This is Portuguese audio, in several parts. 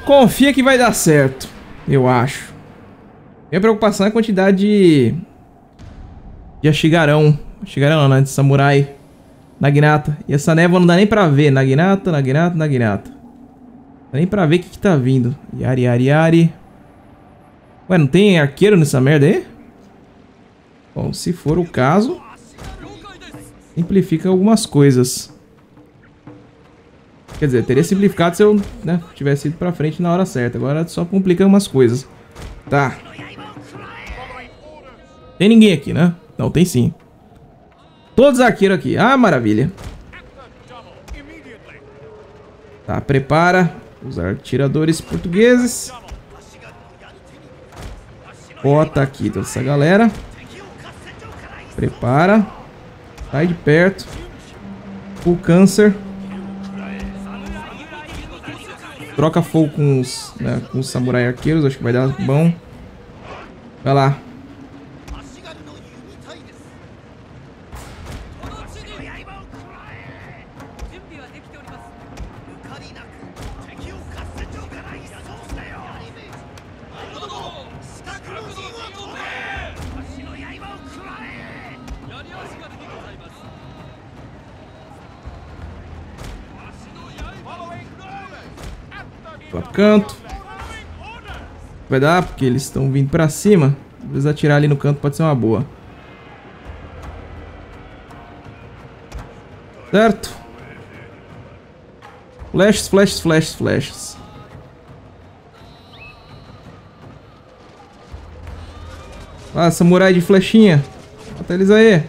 Confia que vai dar certo, eu acho. Minha preocupação é a quantidade de Ashigarão. Ashigarão não, né? De samurai. Naginata. E essa névoa não dá nem pra ver. Naginata. Não dá nem pra ver o que tá vindo. Yari. Ué, não tem arqueiro nessa merda aí? Bom, se for o caso, simplifica algumas coisas. Quer dizer, teria simplificado se eu, né, tivesse ido pra frente na hora certa. Agora só complica umas coisas. Tá. Tem ninguém aqui, né? Não, tem sim. Todos arqueiros aqui. Ah, maravilha. Tá, prepara os atiradores portugueses. Bota aqui toda essa galera. Prepara. Sai de perto. Full câncer. Troca fogo com os, né, com os samurai arqueiros. Acho que vai dar bom. Vai lá. Lá pro canto. Vai dar, porque eles estão vindo pra cima. Às vezes atirar ali no canto pode ser uma boa. Certo? Flashes. Ah, samurai de flechinha. Bota eles aí.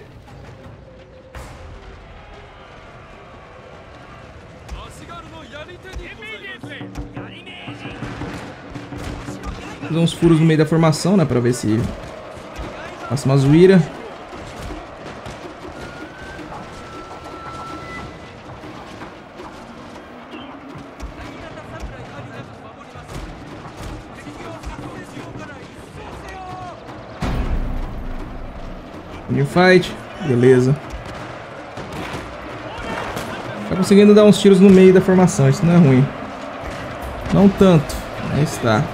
Fazer uns furos no meio da formação, né? Pra ver se passa uma zoeira. New fight. Beleza. Tá conseguindo dar uns tiros no meio da formação. Isso não é ruim. Não tanto. Aí está.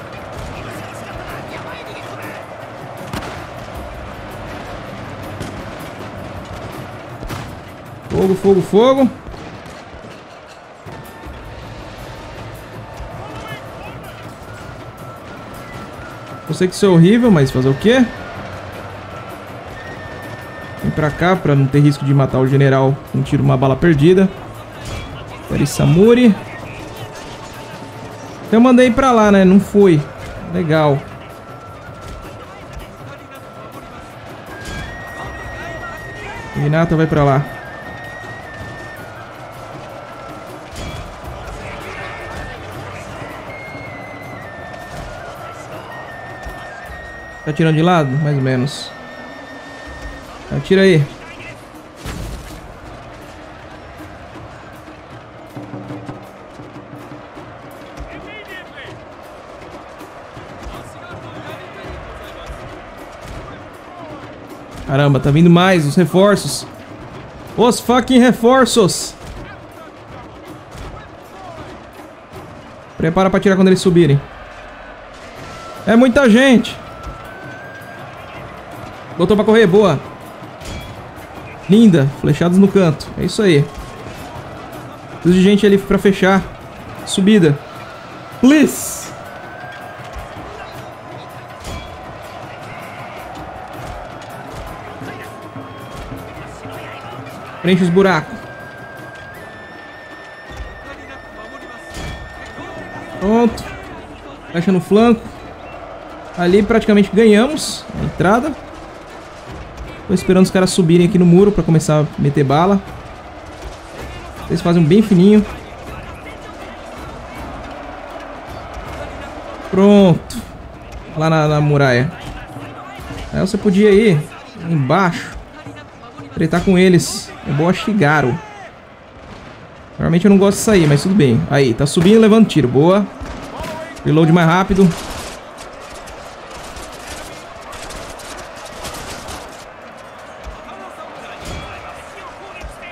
Fogo. Eu sei que isso é horrível, mas fazer o quê? Vem pra cá pra não ter risco de matar o general com um tiro, uma bala perdida. Samuri. Eu mandei pra lá, né? Não foi. Legal. Renata vai pra lá. Tá tirando de lado? Mais ou menos. Atira aí. Caramba, tá vindo mais os reforços. Os fucking reforços. Prepara pra atirar quando eles subirem. É muita gente. Botou pra correr, boa. Linda, flechados no canto. É isso aí. Preciso de gente ali pra fechar. Subida. Please. Preenche os buracos. Pronto. Flecha no flanco. Ali praticamente ganhamos a entrada. Tô esperando os caras subirem aqui no muro pra começar a meter bala. Eles fazem um bem fininho. Pronto. Lá na muralha. Aí você podia ir embaixo. Tretar com eles. É boa Ashigaru. Normalmente eu não gosto de sair, mas tudo bem. Aí, tá subindo e levando tiro. Boa. Reload mais rápido.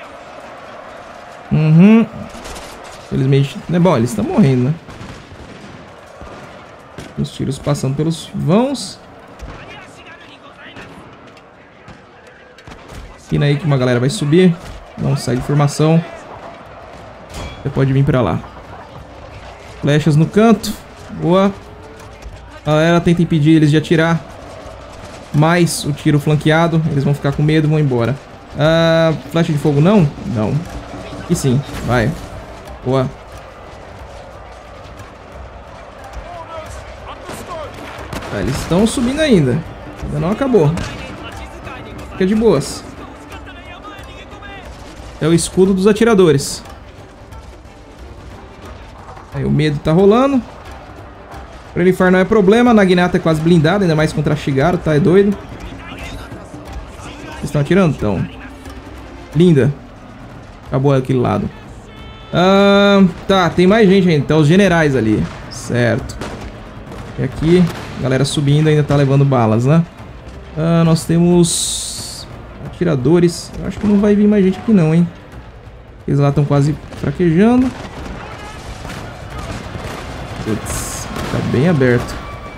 Infelizmente, né? Bom, eles estão morrendo, né? Os tiros passando pelos vãos. Pina aí que uma galera vai subir. Não sai de formação. Você pode vir pra lá. Flechas no canto. Boa. A galera tenta impedir eles de atirar. Mais o tiro flanqueado. Eles vão ficar com medo e vão embora. Flecha de fogo não? Não. E sim. Vai. Boa. Eles estão subindo ainda. Ainda não acabou. Fica de boas. É o escudo dos atiradores. Aí o medo tá rolando. Frelifar não é problema. A Naginata é quase blindada, ainda mais contra a Shigaro, tá? É doido. Vocês estão atirando? Então. Linda. Acabou aquele lado. Tá, tem mais gente ainda. Tá os generais ali. Certo. E aqui, galera subindo, ainda tá levando balas, né? Nós temos atiradores. Eu acho que não vai vir mais gente aqui não, hein? Eles lá estão quase fraquejando. Putz, tá bem aberto.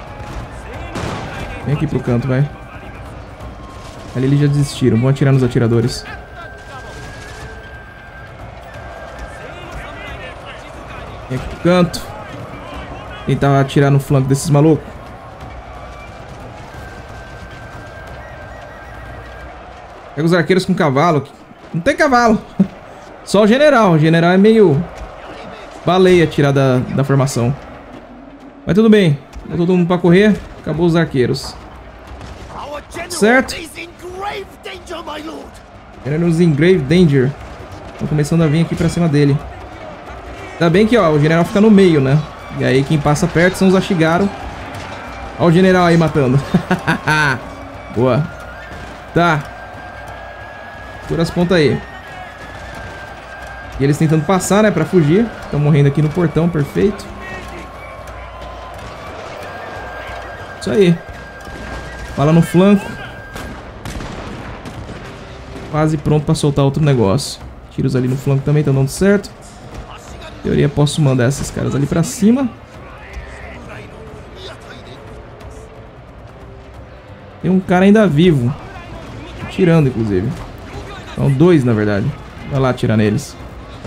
Vem aqui pro canto, vai. Ali eles já desistiram. Vão atirar nos atiradores. Vem aqui pro canto. Tentar atirar no flanco desses malucos. Pega os arqueiros com cavalo. Não tem cavalo. Só o general. O general é meio baleia tirar da formação. Mas tudo bem. Tá todo mundo pra correr. Acabou os arqueiros. Certo? Generals in grave danger. Estão começando a vir aqui pra cima dele. Ainda bem que ó, o general fica no meio, né? E aí quem passa perto são os Ashigaru. Olha o general aí matando. Boa. Tá. Segura as pontas aí. E eles tentando passar, né? Pra fugir. Estão morrendo aqui no portão, perfeito. Isso aí. Bala no flanco. Quase pronto pra soltar outro negócio. Tiros ali no flanco também estão dando certo. Em teoria posso mandar esses caras ali pra cima. Tem um cara ainda vivo. Tirando, inclusive. São dois, na verdade. Vai lá atirar neles.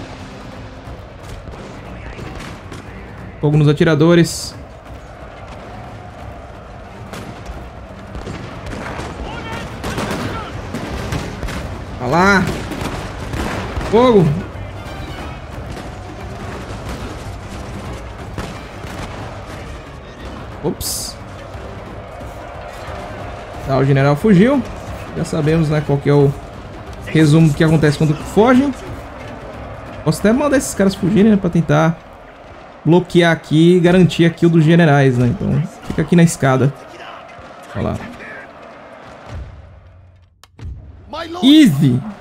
Fogo nos atiradores. Vai lá. Fogo. Ops. Tá, o general fugiu. Já sabemos, né, qual que é o resumo do que acontece quando fogem. Posso até mandar esses caras fugirem, né, pra tentar bloquear aqui e garantir a kill dos generais, né? Então, fica aqui na escada. Olha lá. Easy!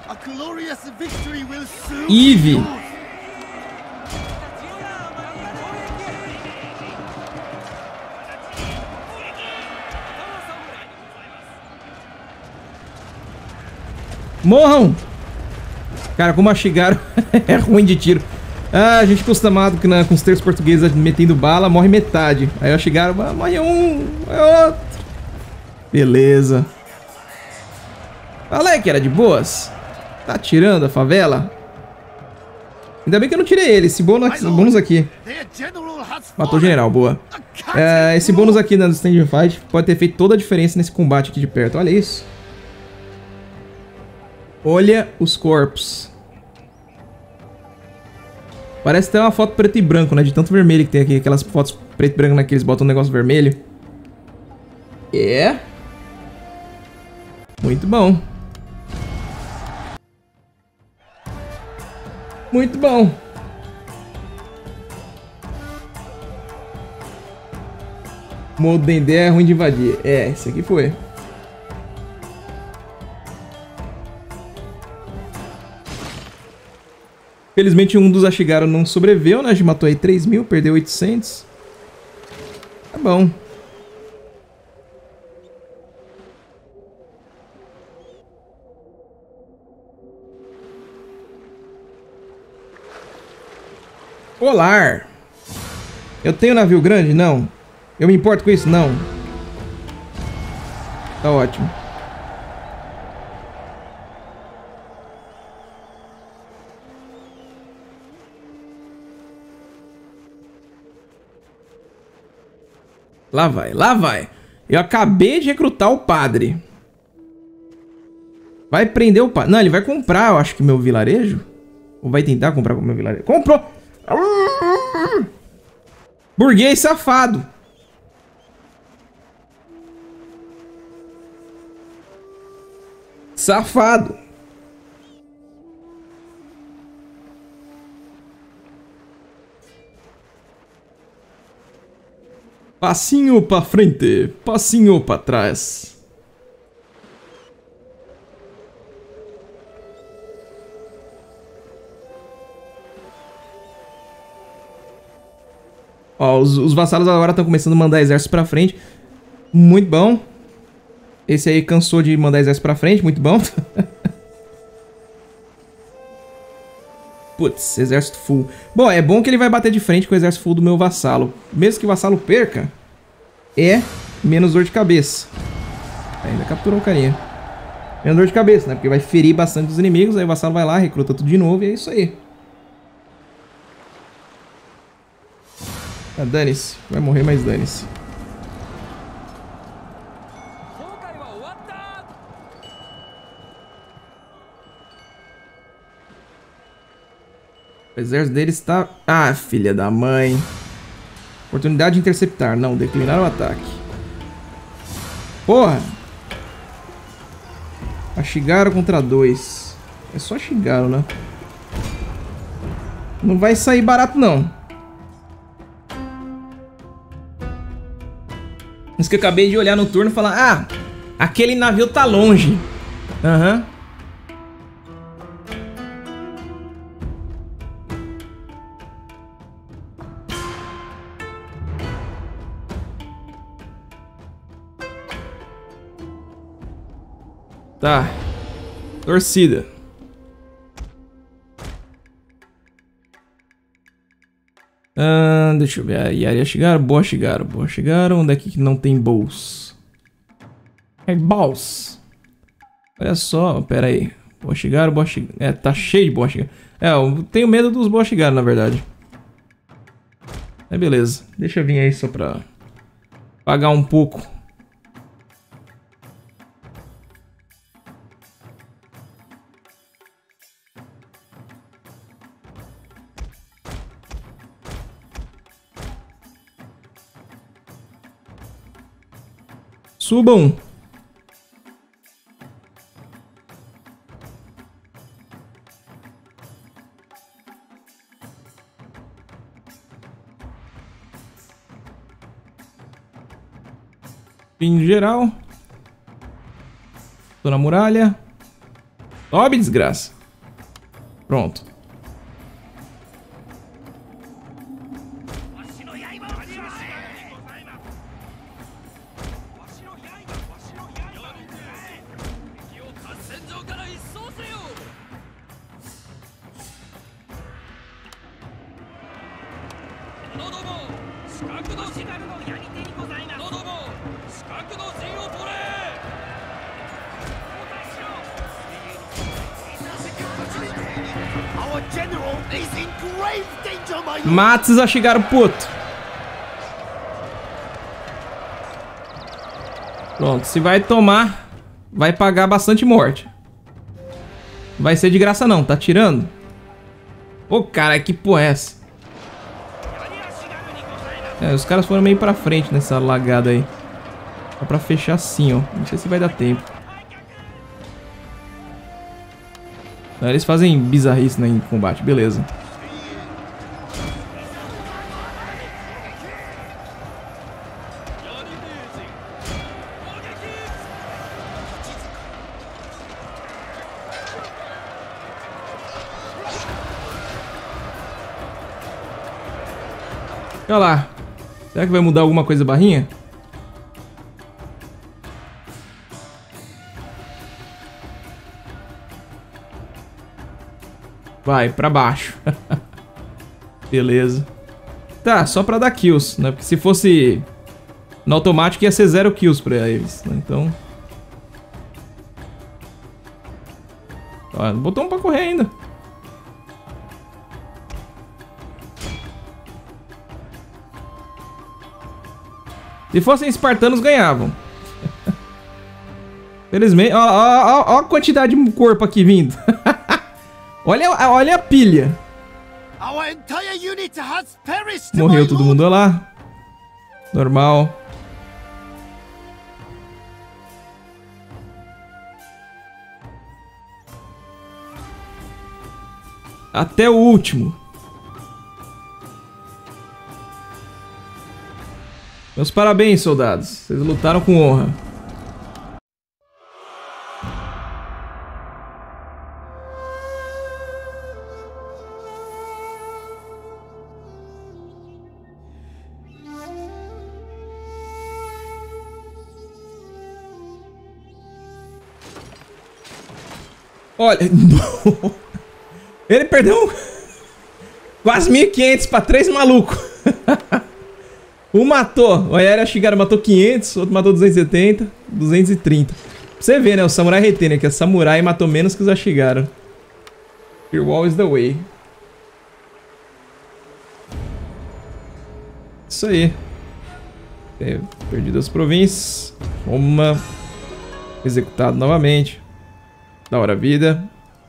Easy! Morram! Cara, como a Shigaro é ruim de tiro. A gente acostumado com os terços portugueses metendo bala, morre metade. Aí a Shigaro morre um, é outro. Beleza. Falei que era de boas. Tá tirando a favela? Ainda bem que eu não tirei ele. Esse bônus aqui. Matou o general, boa. Esse bônus aqui do Stand Fight pode ter feito toda a diferença nesse combate aqui de perto. Olha isso. Olha os corpos. Parece até uma foto preto e branco, né? De tanto vermelho que tem aqui. Aquelas fotos preto e branco naqueles botam um negócio vermelho. Muito bom. Muito bom. Modo Dendê é ruim de invadir. Esse aqui foi. Felizmente um dos Ashigaru não sobreviveu, né? A gente matou aí 3.000, perdeu 800. Tá bom. Polar. Eu tenho navio grande? Não. Eu me importo com isso? Não. Tá ótimo. Lá vai, lá vai. Eu acabei de recrutar o padre. Vai prender o padre. Não, ele vai comprar, eu acho que meu vilarejo. Ou vai tentar comprar o meu vilarejo. Comprou! Burguês safado. Safado. Passinho pra frente, passinho pra trás. Ó, os vassalos agora estão começando a mandar exército pra frente. Muito bom. Esse aí cansou de mandar exército pra frente, muito bom. Putz, exército full. Bom, é bom que ele vai bater de frente com o exército full do meu vassalo. Mesmo que o vassalo perca, é menos dor de cabeça. Ainda capturou o carinha. Menos dor de cabeça, né? Porque vai ferir bastante os inimigos. Aí o vassalo vai lá, recruta tudo de novo e é isso aí. Ah, dane-se. Vai morrer, mas dane-se. O exército dele está... Ah, filha da mãe. Oportunidade de interceptar. Não, declinar o ataque. Porra. A Shigaro contra 2. É só Shigaro, né? Não vai sair barato, não. Isso que eu acabei de olhar no turno e falar... Ah, aquele navio tá longe. Aham. Tá. Torcida. Deixa eu ver. Yari Shigaro. Boa Shigaro. Boa Shigaro. Onde é que não tem bolsa? É balls. Olha só. Pera aí. Boa Shigaro. Boa Shigaro. É, tá cheio de boa Shigaro. É, eu tenho medo dos boa Shigaro, na verdade. É, beleza. Deixa eu vir aí só pra pagar um pouco. Subam. Em geral. Tô na muralha. Sobe, desgraça. Pronto. Matos a chegar puto. Pronto, se vai tomar, vai pagar bastante morte. Vai ser de graça não, tá tirando? Ô cara, que porra é essa? É, os caras foram meio pra frente nessa lagada aí. Só pra fechar assim, ó. Não sei se vai dar tempo. Não, eles fazem bizarrice, né, em combate, beleza. Olha lá. Será que vai mudar alguma coisa, barrinha? Vai, pra baixo. Beleza. Tá, só pra dar kills, né? Porque se fosse No automático ia ser 0 kills pra eles, né? Então... Ó, botou um pra correr ainda. Se fossem espartanos, ganhavam. Felizmente... Ó a quantidade de corpo aqui vindo. olha a pilha. Morreu todo mundo lá. Normal. Até o último. Meus parabéns, soldados. Vocês lutaram com honra. Olha... Ele perdeu quase 1.500 pra 3 malucos. Um matou. O Ayari Ashigara matou 500, outro matou 270, 230. Pra você ver, né? O Samurai Retener, que a Samurai matou menos que os Ashigara. Firewall is the way. Isso aí. Perdido as províncias. Roma. Executado novamente. Da hora a vida.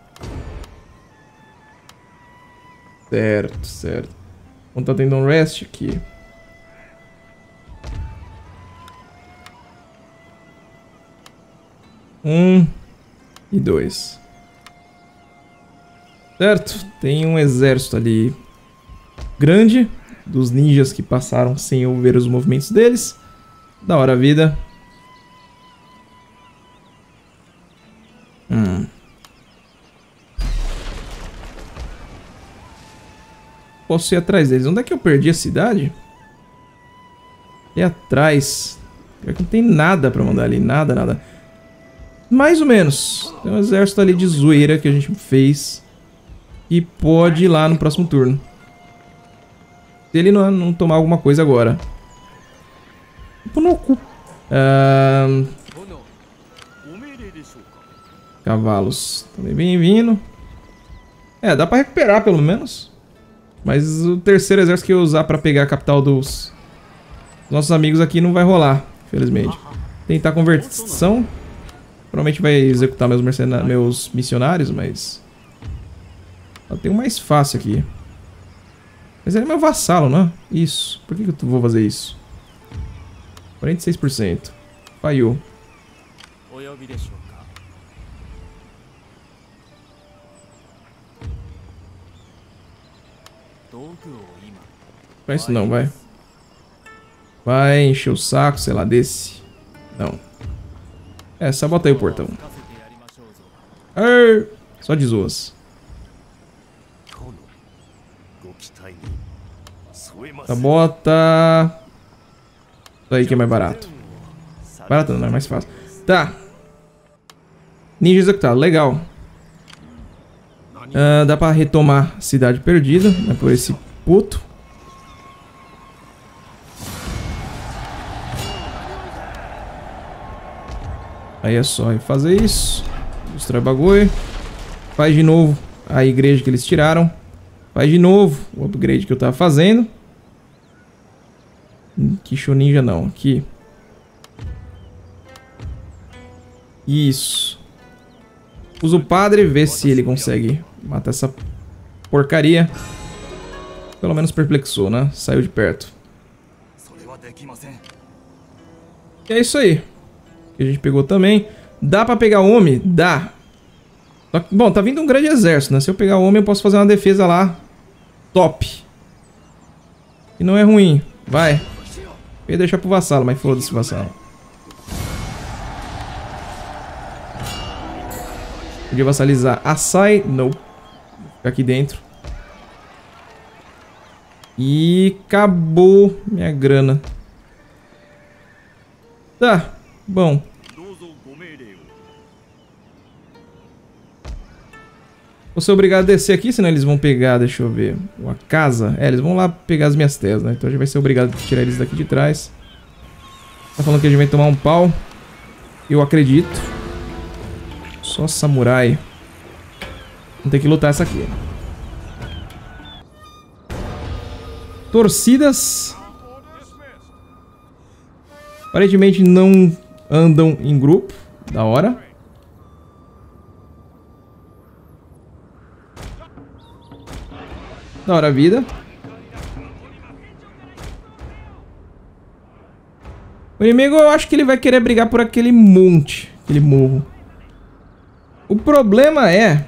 Certo, certo. Vamos tá tendo um rest aqui. E 2. Certo, tem um exército ali grande dos ninjas que passaram sem eu ver os movimentos deles. Da hora a vida. Posso ir atrás deles. Onde é que eu perdi a cidade? Ali atrás. Pior que não tem nada pra mandar ali. Nada, nada. Mais ou menos. Tem um exército ali de zoeira que a gente fez. E pode ir lá no próximo turno. Se ele não tomar alguma coisa agora. Pô, no cu. Cavalos. Também bem-vindo. É, dá pra recuperar pelo menos. Mas o terceiro exército que eu usar pra pegar a capital dos nossos amigos aqui não vai rolar, infelizmente. Tentar conversão. Provavelmente vai executar meus missionários, mas... Tem um mais fácil aqui. Mas ele é meu vassalo, não é? Isso. Por que eu vou fazer isso? 46%. Falhou. Faz isso não, vai. Vai encher o saco, sei lá, desse. Não. É, sabota aí o portão. Só de zoas. Sabota. Isso aí que é mais barato. Barato não, é mais fácil. Tá. Ninja executado, legal. Dá pra retomar a cidade perdida, né, por esse puto. Aí é só fazer isso. Destrói o bagulho. Faz de novo a igreja que eles tiraram. Faz de novo o upgrade que eu tava fazendo. Kisho Ninja não, aqui. Isso. Usa o padre, vê se ele consegue matar essa porcaria. Pelo menos perplexou, né? Saiu de perto. E é isso aí. Que a gente pegou também. Dá pra pegar o homem? Dá. Bom, tá vindo um grande exército, né? Se eu pegar o homem, eu posso fazer uma defesa lá. Top. E não é ruim. Vai. Eu ia deixar pro vassalo, mas foda-se o vassalo. Podia vassalizar Asai. Não. Fica aqui dentro. E acabou minha grana. Tá. Bom. Vou ser obrigado a descer aqui, senão eles vão pegar, deixa eu ver, uma casa. É, eles vão lá pegar as minhas telas, né? Então a gente vai ser obrigado a tirar eles daqui de trás. Tá falando que a gente vai tomar um pau. Eu acredito. Só samurai. Vamos ter que lutar essa aqui. Torcidas. Aparentemente não andam em grupo. Da hora. Da hora a vida. O inimigo, eu acho que ele vai querer brigar por aquele monte. Aquele morro. O problema é...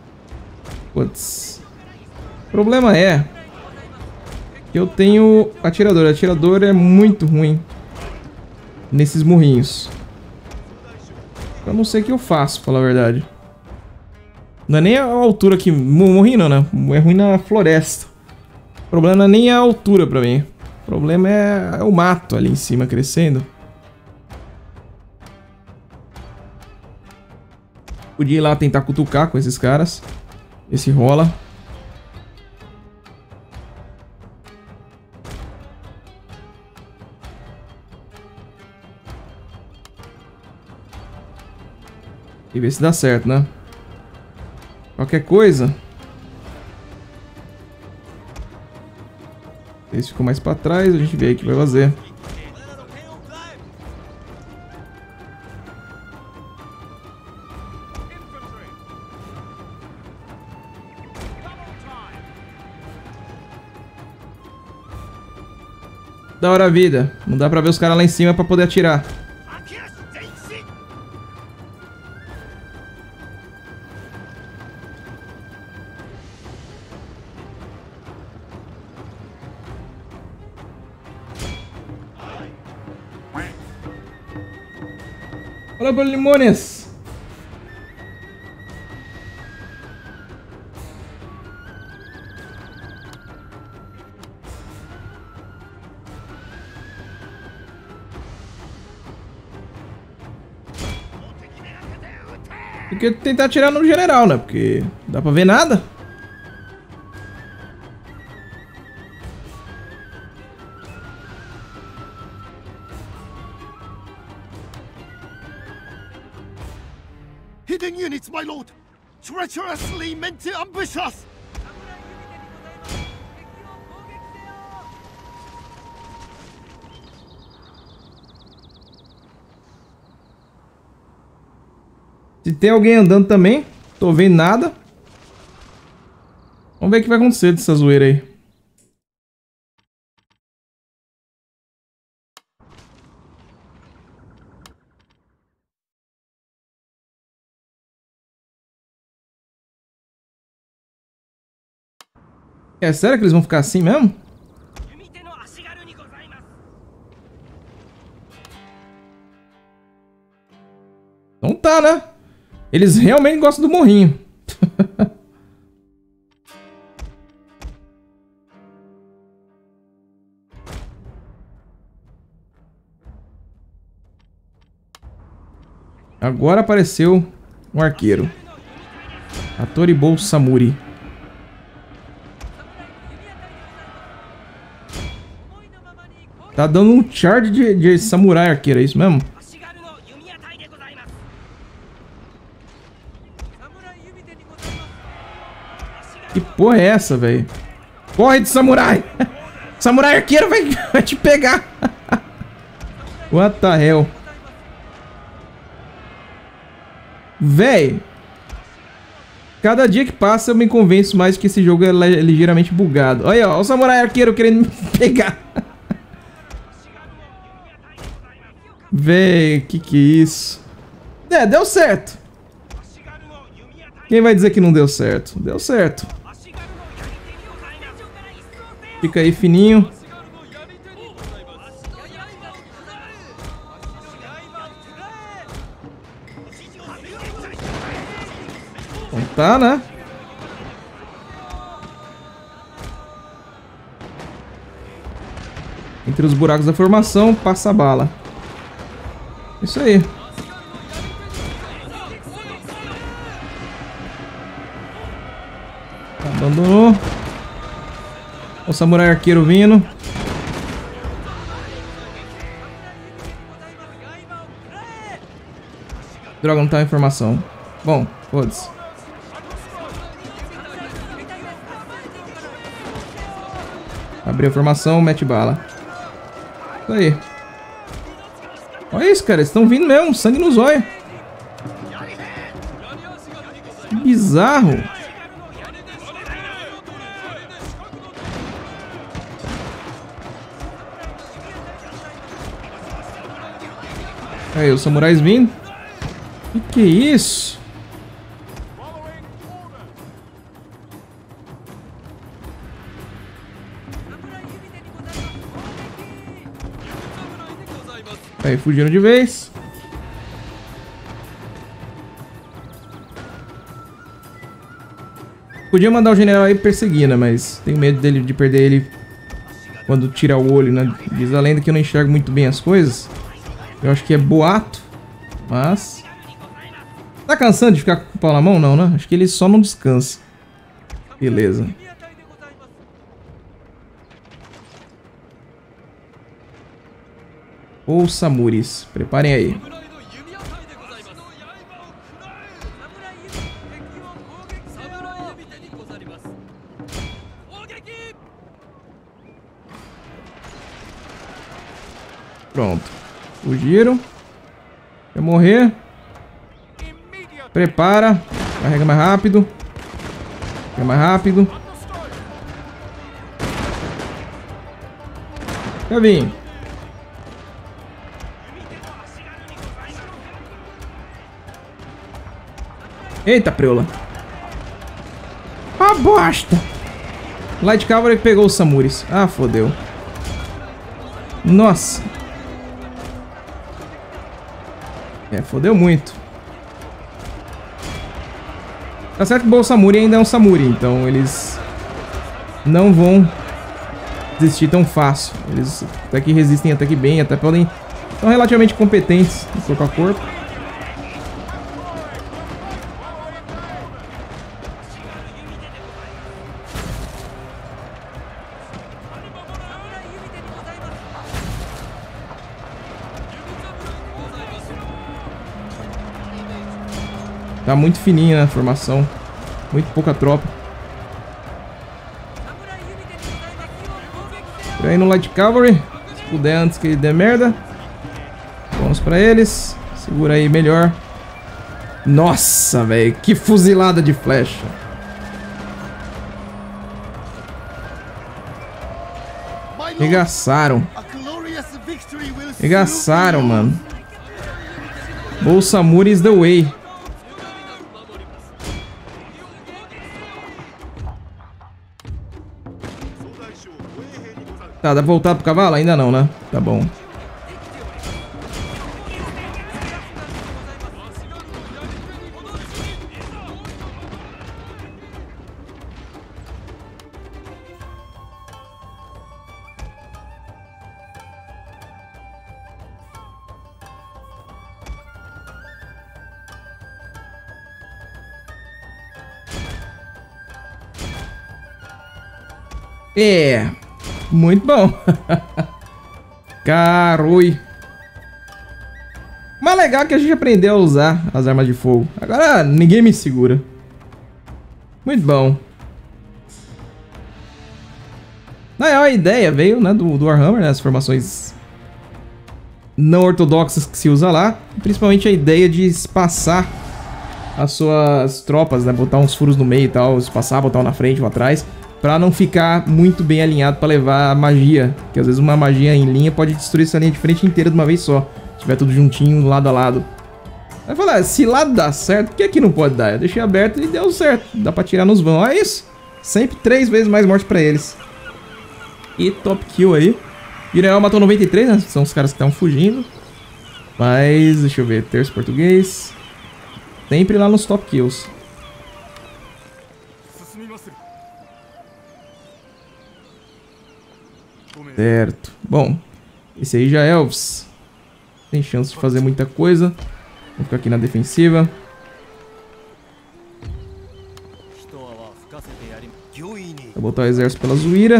Putz. O problema é... que eu tenho atirador. O atirador é muito ruim. Nesses morrinhos. Eu não sei o que eu faço, pra falar a verdade. Não é nem a altura aqui. Morrinho não, né? É ruim na floresta. O problema não é nem a altura pra mim. O problema é o mato ali em cima crescendo. Podia ir lá tentar cutucar com esses caras. Ver se rola. E ver se dá certo, né? Qualquer coisa. Esse ficou mais pra trás, a gente vê aí o que vai fazer. Da hora a vida. Não dá pra ver os caras lá em cima pra poder atirar. Olá, Bolimones! Tem que tentar atirar no general, né? Porque não dá pra ver nada. Hidden units, my lord! Treacherously meant to ambush us! Se tem alguém andando também, tô vendo nada. Vamos ver o que vai acontecer dessa zoeira aí. É sério que eles vão ficar assim mesmo? Então tá, né? Eles realmente gostam do morrinho. Agora apareceu um arqueiro. Atoribou Samuri. Tá dando um charge de samurai arqueiro, é isso mesmo? Que porra é essa, velho? Corre de samurai! Samurai arqueiro vai te pegar! What the hell? Véi! Cada dia que passa eu me convenço mais que esse jogo é ligeiramente bugado. Olha, ó, o samurai arqueiro querendo me pegar. Véi, que é isso? É, deu certo. Quem vai dizer que não deu certo? Deu certo. Fica aí fininho. Então tá, né? Entre os buracos da formação, passa a bala. Isso aí. Abandonou. O samurai arqueiro vindo. Droga, não tá a informação. Bom, foda-se. Abriu a informação, mete bala. Isso aí. Olha isso, cara. Eles estão vindo mesmo. Sangue nos olhos. Que bizarro. Aí, os samurais vindo. Que é isso? Aí, fugiram de vez. Podia mandar o general aí perseguir, né? Mas tenho medo dele, de perder ele quando tirar o olho, né? Diz a lenda que eu não enxergo muito bem as coisas. Eu acho que é boato, mas... Tá cansando de ficar com o pau na mão? Não, né? Acho que ele só não descansa. Beleza. Os samuris. Preparem aí. Pronto. Fugiram. Quer morrer? Prepara. Carrega mais rápido. Carrega mais rápido. Quer vir? Eita, preula. Ah, bosta. Light Cavalry pegou os samuris. Ah, fodeu. Nossa. É, fodeu muito. Tá certo que o Bolsamuri ainda é um Samuri, então eles não vão desistir tão fácil. Eles até que resistem até que bem, até podem... São relativamente competentes no corpo a corpo. Tá muito fininha a formação. Muito pouca tropa. Por aí no Light Cavalry. Se puder antes que ele dê merda. Vamos pra eles. Segura aí melhor. Nossa, velho. Que fuzilada de flecha. Regaçaram. Regaçaram, mano. Bolsamuri is the way. Tá, dá pra voltar pro cavalo? Ainda não, né? Tá bom. É... Muito bom. Carui. Mas legal que a gente aprendeu a usar as armas de fogo. Agora ninguém me segura. Muito bom. Na real, a ideia veio, né, do Warhammer, né, as formações não ortodoxas que se usa lá. Principalmente a ideia de espaçar as suas tropas, né, botar uns furos no meio e tal. Espaçar, botar um na frente, um atrás. Pra não ficar muito bem alinhado pra levar a magia. Porque às vezes uma magia em linha pode destruir essa linha de frente inteira de uma vez só. Se tiver tudo juntinho, lado a lado. Aí falar, se lá dá certo, por que aqui não pode dar? Eu deixei aberto e deu certo. Dá pra tirar nos vão. Olha isso. Sempre 3 vezes mais morte pra eles. E top kill aí. General matou 93, né? São os caras que estão fugindo. Mas, deixa eu ver. Terço português. Sempre lá nos top kills. Certo. Bom, esse aí já é Elves. Tem chance de fazer muita coisa. Vou ficar aqui na defensiva. Vou botar o exército pela zoeira.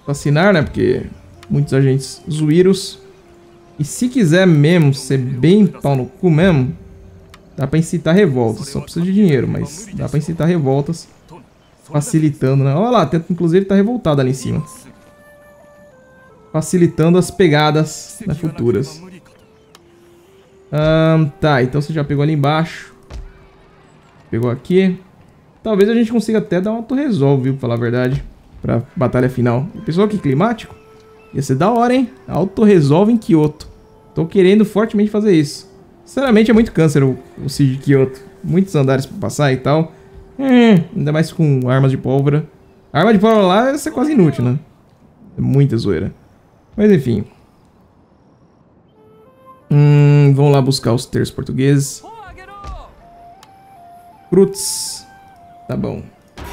vacinar, né? Porque muitos agentes zuíros. E se quiser mesmo ser bem pau no cu mesmo, dá pra incitar revoltas. Só precisa de dinheiro, mas dá pra incitar revoltas. Facilitando, né? Olha lá, inclusive tá revoltado ali em cima. Facilitando as pegadas, né, futuras. Tá, então você já pegou ali embaixo. Pegou aqui. Talvez a gente consiga até dar um auto-resolve, viu? Pra falar a verdade. Pra batalha final. Pessoal, que climático. Ia ser da hora, hein? Auto-resolve em Kyoto. Tô querendo fortemente fazer isso. Sinceramente, é muito câncer o Siege de Kyoto. Muitos andares pra passar e tal. Ainda mais com armas de pólvora. A arma de pólvora lá ia ser quase inútil, né? É muita zoeira. Mas enfim. Vamos lá buscar os terços portugueses. Cruz. Tá bom.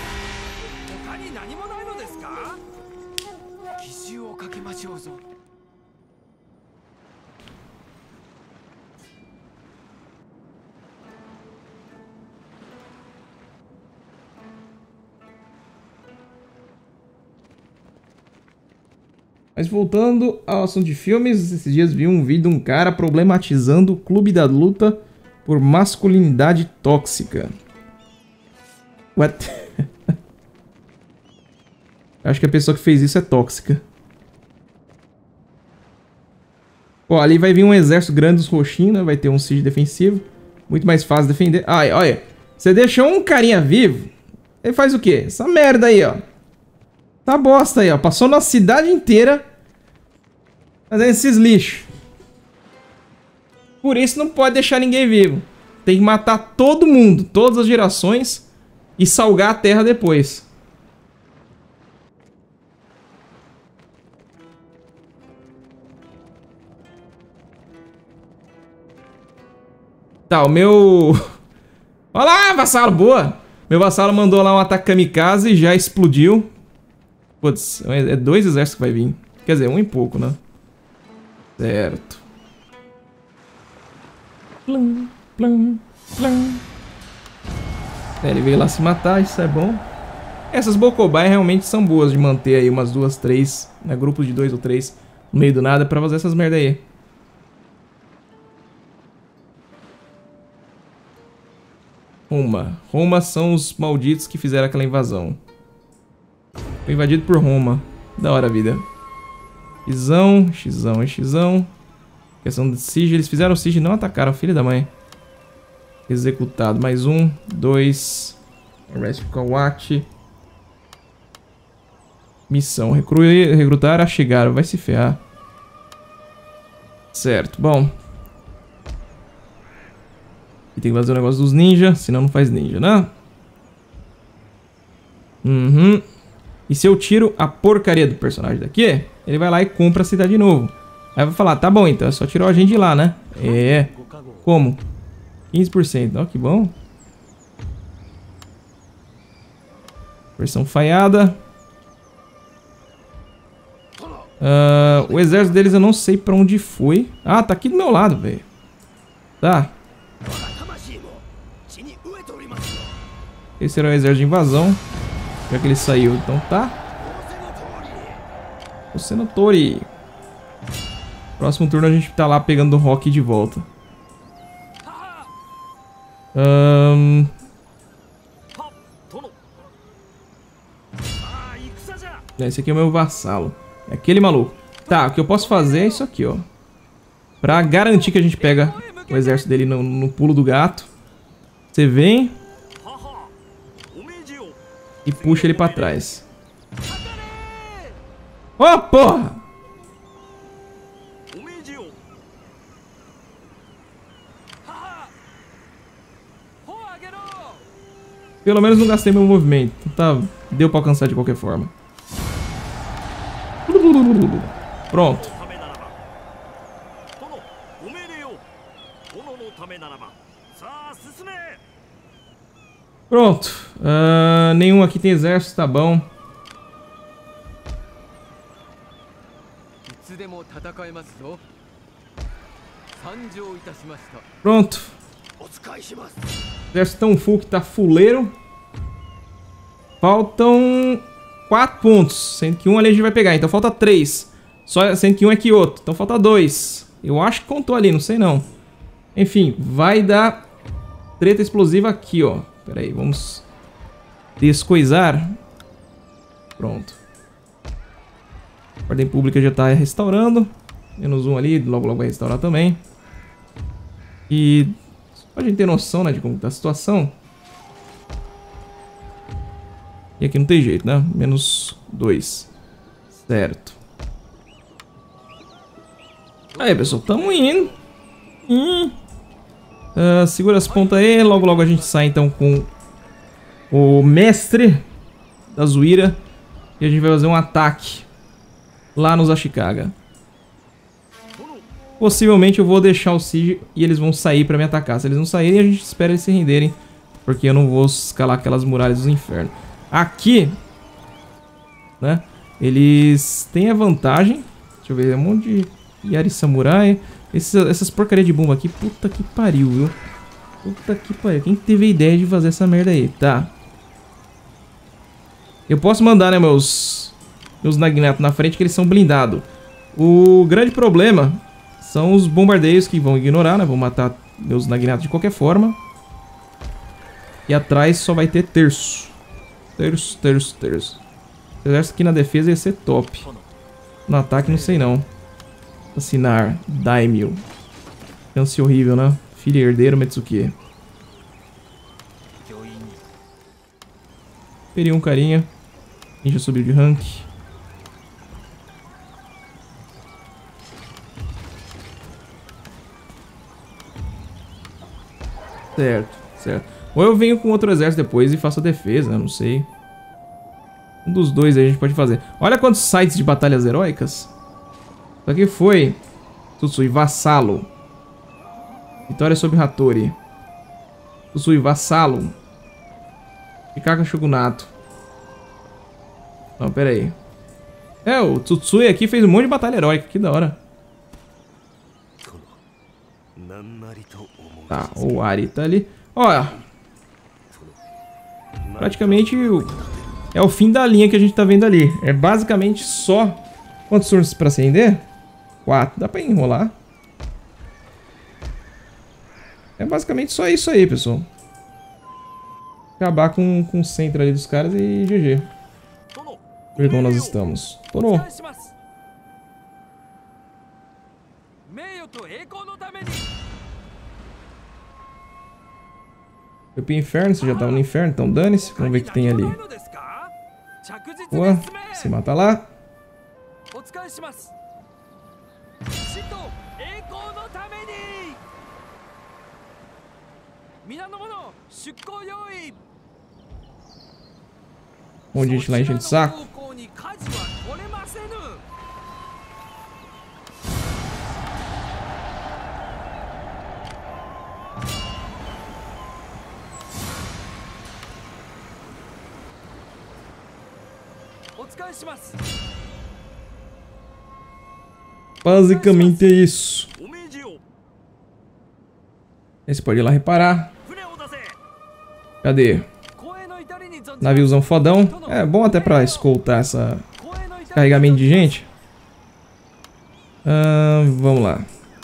Mas voltando ao assunto de filmes, esses dias vi um vídeo de um cara problematizando o Clube da Luta por masculinidade tóxica. What? Acho que a pessoa que fez isso é tóxica. Ó, ali vai vir um exército grande dos roxinhos, né? Vai ter um siege defensivo. Muito mais fácil defender. Ai, olha. Você deixou um carinha vivo. Ele faz o quê? Essa merda aí, ó. Tá bosta aí, ó. Passou na cidade inteira fazendo esses lixos. Por isso não pode deixar ninguém vivo. Tem que matar todo mundo, todas as gerações, e salgar a terra depois. Tá, o meu... Olha lá, vassalo, boa! Meu vassalo mandou lá um ataque kamikaze e já explodiu. Putz, é 2 exércitos que vai vir. Quer dizer, 1 e pouco, né? Certo. Plum, plum, plum. Ele veio lá se matar, isso é bom. Essas Bokobai realmente são boas de manter aí umas 2, 3, né? Grupos de 2 ou 3 no meio do nada pra fazer essas merda aí. Roma. Roma são os malditos que fizeram aquela invasão. Foi invadido por Roma. Da hora a vida. Xão, Xão e Xão. Questão de siege. Eles fizeram o siege e não atacaram. Filho da mãe. Executado. Mais 1, 2. Arrest Kawati. Missão. Recrutar a chegar. Vai se ferrar. Certo. Bom. E tem que fazer o negócio dos ninjas. Senão não faz ninja, né? E se eu tiro a porcaria do personagem daqui, ele vai lá e compra a cidade de novo. Aí vai falar, tá bom então, é só tirar a gente de lá, né? É. Como? 15%, ó, que bom. Versão falhada. O exército deles eu não sei pra onde foi. Ah, tá aqui do meu lado, velho. Tá. Esse era o exército de invasão. Já que ele saiu, então tá. O Senatori. Próximo turno a gente tá lá pegando o Rock de volta. Esse aqui é o meu vassalo. É aquele maluco. Tá, o que eu posso fazer é isso aqui, ó. Pra garantir que a gente pega o exército dele no pulo do gato. Você vem e puxa ele pra trás. Ô, porra! Pelo menos não gastei meu movimento. Tá, deu pra alcançar de qualquer forma. Pronto. Pronto. Nenhum aqui tem exército, tá bom. Pronto. Exército tão full que tá fuleiro. Faltam 4 pontos. Sendo que um ali a gente vai pegar. Então falta 3. Sendo que um é Kyoto. Então falta 2. Eu acho que contou ali, não sei não. Enfim, vai dar treta explosiva aqui, ó. Pera aí, vamos descoisar. Pronto. A ordem pública já tá restaurando. Menos um ali, logo logo vai restaurar também. E só pra gente ter noção, né, de como tá a situação. E aqui não tem jeito, né? Menos 2. Certo. Aí, pessoal, tamo indo. Segura as pontas aí. Logo logo a gente sai então com o mestre da Zuira. E a gente vai fazer um ataque lá nos Ashikaga. Possivelmente eu vou deixar o Siege e eles vão sair pra me atacar. Se eles não saírem, a gente espera eles se renderem. Porque eu não vou escalar aquelas muralhas dos infernos. Aqui, né, eles têm a vantagem. Deixa eu ver, é um monte de Yari Samurai. Essas porcaria de bomba aqui, puta que pariu, viu? Puta que pariu. Quem teve a ideia de fazer essa merda aí? Tá. Eu posso mandar, né, meus Naginata na frente, que eles são blindados. O grande problema são os bombardeios que vão ignorar, né? Vão matar meus Naginata de qualquer forma. E atrás só vai ter terço. Terço. O exército aqui na defesa ia ser top. No ataque não sei não. Assinar Daimyo. Chance horrível, né? Filho herdeiro Metsuki. Peguei um carinha. Ninja subiu de rank. Certo. Ou eu venho com outro exército depois e faço a defesa, não sei. Um dos dois aí a gente pode fazer. Olha quantos sites de batalhas heróicas. Isso aqui foi Tsutsui Vassalo. Vitória sobre Hattori. Tsutsui Vassalo. Ikaka Shogunato. Não, pera aí. O Tsutsui aqui fez um monte de batalha heróica. Que da hora. Tá, o Ari tá ali. Olha. Praticamente é o fim da linha que a gente tá vendo ali. É basicamente só... Quantos turnos pra acender? 4. Dá pra enrolar. É basicamente só isso aí, pessoal. Acabar com o centro ali dos caras e GG. Perdão, nós estamos. Torou. Foi pro inferno, você já tava no inferno, então dane-se. Vamos ver o que tem ali. Boa, se mata lá. Um monte de gente lá enchendo de saco. Basicamente é isso. Esse pode ir lá reparar. Cadê? Naviozão fodão. É bom até pra escoltar esse carregamento de gente. Vamos lá.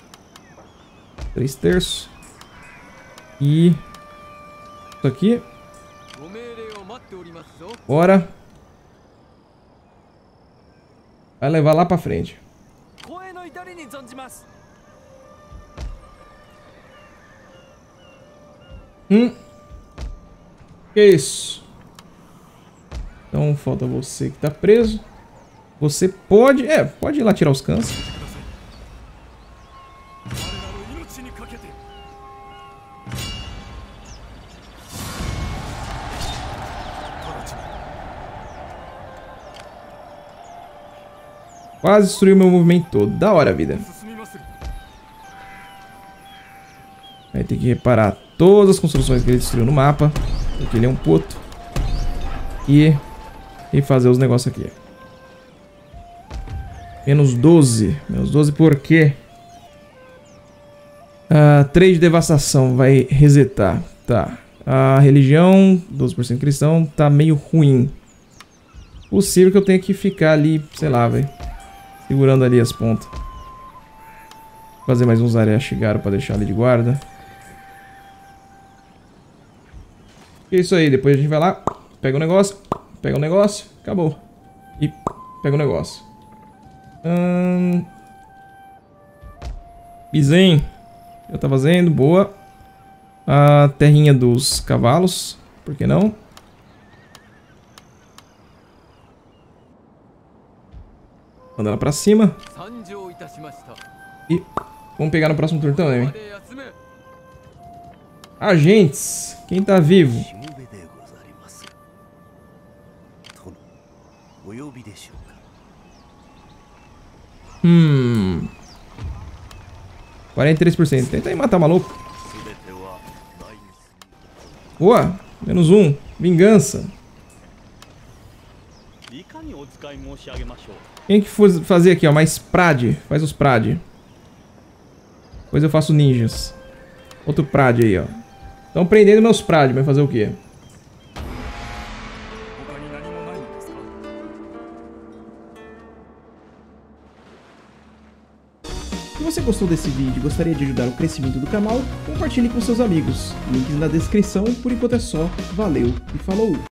3 terços. E... isso aqui. Bora. Vai levar lá pra frente. Que isso? Então falta você que tá preso. Você pode... pode ir lá tirar os câncer. Quase destruiu meu movimento todo. Da hora, vida. Vai ter que reparar todas as construções que ele destruiu no mapa. Porque ele é um puto. E fazer os negócios aqui. Menos 12. Menos 12 por quê? 3 de devastação. Vai resetar. Tá. A religião, 12% cristão, tá meio ruim. Possível que eu tenha que ficar ali, sei lá, velho. Segurando ali as pontas. Fazer mais uns Areashigaru pra deixar ali de guarda. É isso aí, depois a gente vai lá, pega o negócio, acabou. E pega o negócio. Bizen. Já tá fazendo, boa. A terrinha dos cavalos, por que não? Manda ela pra cima. E vamos pegar no próximo turno também. Agentes, quem tá vivo? 43%. Tenta aí matar o maluco. Boa, menos um. Vingança. Quem que for fazer aqui, ó? Mais Prade. Faz os Prade. Depois eu faço ninjas. Outro Prade aí, ó. Estão prendendo meus Prade. Vai fazer o quê? Se você gostou desse vídeo e gostaria de ajudar o crescimento do canal, compartilhe com seus amigos. Links na descrição. Por enquanto é só. Valeu e falou!